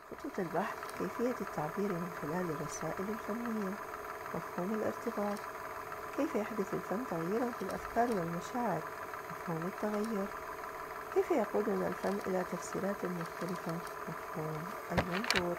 خطوط البحث: كيفية التعبير من خلال الرسائل الفنية. مفهوم الارتباط: كيف يحدث الفن تغييرا في الأفكار والمشاعر. مفهوم التغير: كيف يقودنا الفن إلى تفسيرات مختلفة. مفهوم المنظور.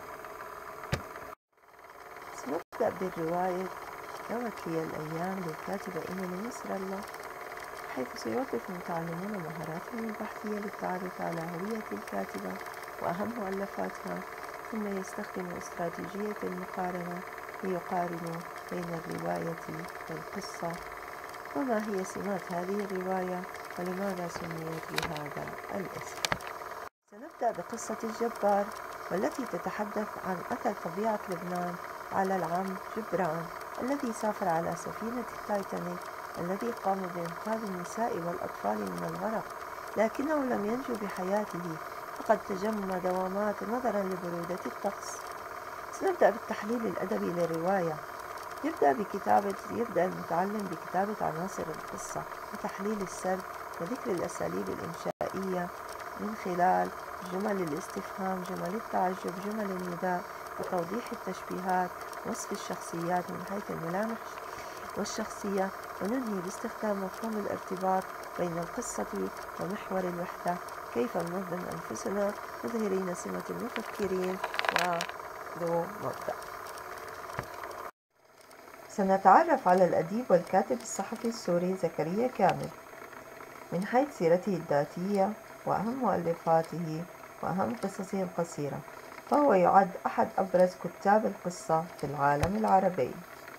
سنبدأ بالرواية نوت لي الأيام للكاتبة إيميلي نصر الله، حيث سيوظف المتعلمون مهاراتهم البحثية للتعرف على هوية الكاتبة وأهم مؤلفاتها، ثم يستخدم استراتيجية المقارنة ليقارنوا بين الرواية والقصة. وما هي سمات هذه الرواية ولماذا سميت بهذا الاسم؟ سنبدأ بقصة الجبار، والتي تتحدث عن أثر طبيعة لبنان على العم جبران الذي سافر على سفينة التايتانيك الذي قام بإنقاذ النساء والأطفال من الغرق، لكنه لم ينجو بحياته فقد تجمد دوامات نظرا لبرودة الطقس. سنبدأ بالتحليل الأدبي للرواية. يبدأ المتعلم بكتابة عناصر القصة وتحليل السرد وذكر الأساليب الإنشائية من خلال جمل الاستفهام، جمل التعجب، جمل النداء، وتوضيح التشبيهات، وصف الشخصيات من حيث الملامح والشخصية، وننهي باستخدام مفهوم الارتباط بين القصة ومحور الوحدة. كيف ننظم أنفسنا؟ مظهرين سمة المفكرين وذو مبدأ. سنتعرف على الأديب والكاتب الصحفي السوري زكريا كامل من حيث سيرته الذاتية وأهم مؤلفاته وأهم قصصه القصيرة، فهو يعد أحد أبرز كتاب القصة في العالم العربي.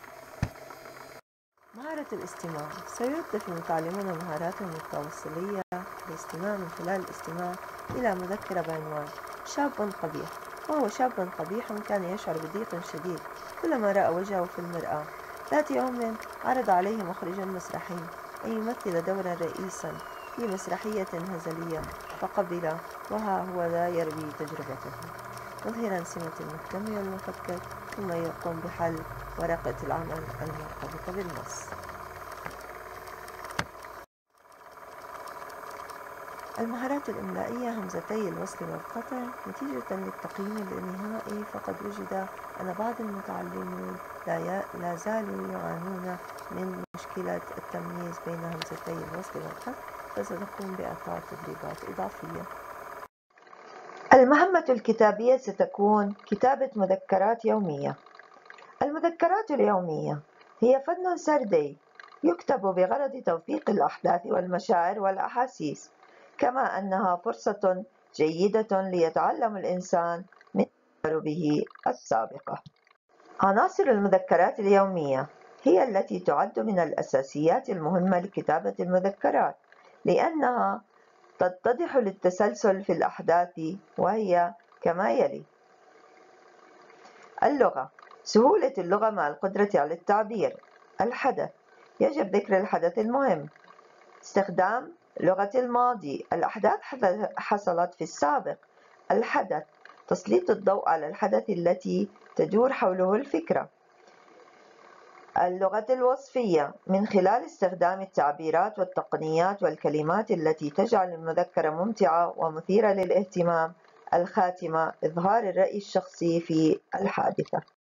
مهارة الاستماع: سيوظف المتعلمون مهاراتهم التواصلية الاستماع من خلال الاستماع إلى مذكرة بعنوان شاب قبيح. وهو شاب قبيح كان يشعر بضيق شديد كلما رأى وجهه في المرآة. ذات يوم عرض عليه مخرج مسرحي أن يمثل دورا رئيسا في مسرحية هزلية فقبل، وها هو ذا يروي تجربته مظهرا سمة المهتم والمفكر، ثم يقوم بحل ورقة العمل المرتبطة بالنص. المهارات الإملائية: همزتي الوصل والقطع. نتيجة للتقييم النهائي فقد وجد أن بعض المتعلمين لا زالوا يعانون من مشكلة التمييز بين همزتي الوصل والقطع، فسنقوم بإعطاء تدريبات إضافية. المهمة الكتابية ستكون كتابة مذكرات يومية. المذكرات اليومية هي فن سردي يكتب بغرض توثيق الأحداث والمشاعر والأحاسيس، كما أنها فرصة جيدة ليتعلم الإنسان من تجاربه السابقة. عناصر المذكرات اليومية هي التي تعد من الأساسيات المهمة لكتابة المذكرات، لأنها تتضح للتسلسل في الأحداث، وهي كما يلي: اللغة: سهولة اللغة مع القدرة على التعبير. الحدث: يجب ذكر الحدث المهم. استخدام لغة الماضي: الأحداث حصلت في السابق. الحدث: تسليط الضوء على الحدث التي تدور حوله الفكرة. اللغة الوصفية: من خلال استخدام التعبيرات والتقنيات والكلمات التي تجعل المذكرة ممتعة ومثيرة للاهتمام. الخاتمة: إظهار الرأي الشخصي في الحادثة.